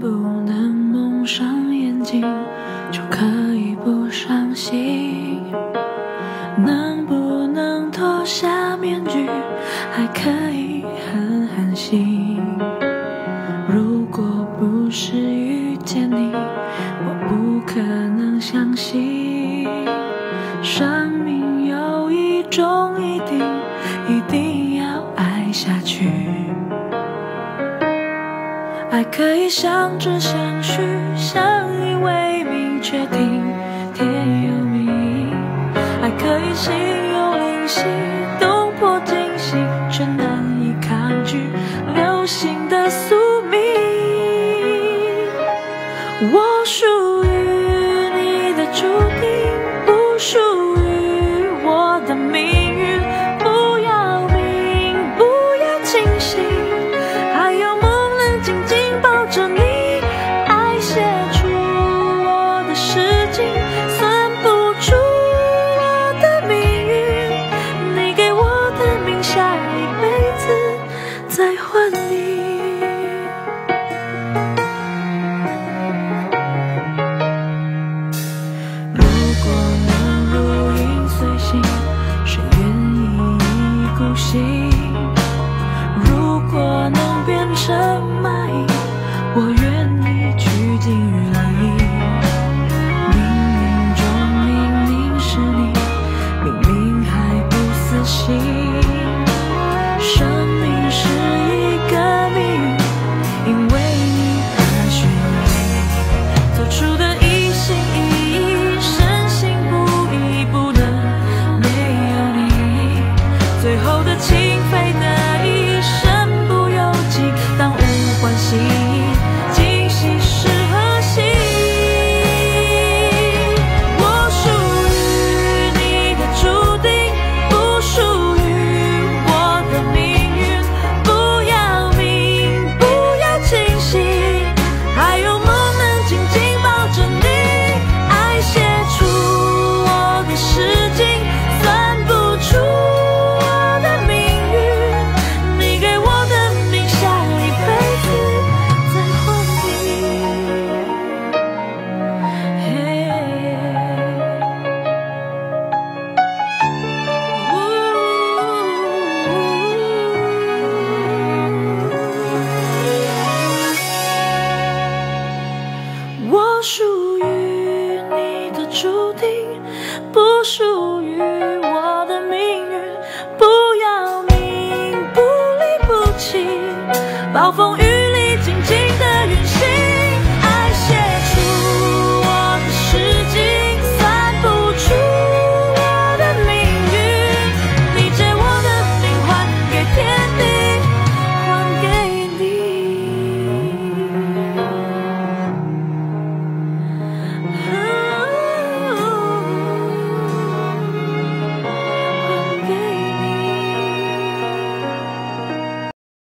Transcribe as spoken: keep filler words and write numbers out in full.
不能蒙上眼睛就可以不伤心？能不能脱下面具还可以很安心？如果不是遇见你，我不可能相信生命有一种一定一定要爱下去。爱可以相知相许，相依为命，却听天由命。爱可以心有灵犀，动魄惊心，却难以抗拒流星的宿命。我属于你的注定，不属于我的命运。不要命，不要清醒，还有梦能紧紧抱着你。爱写出我的诗经，算不出我的命运。你给我的命，下一辈子再还你。谁愿意一意孤行？如果能变成蚂蚁，我愿意趋近于零。冥冥中明明是你，明明还不死心。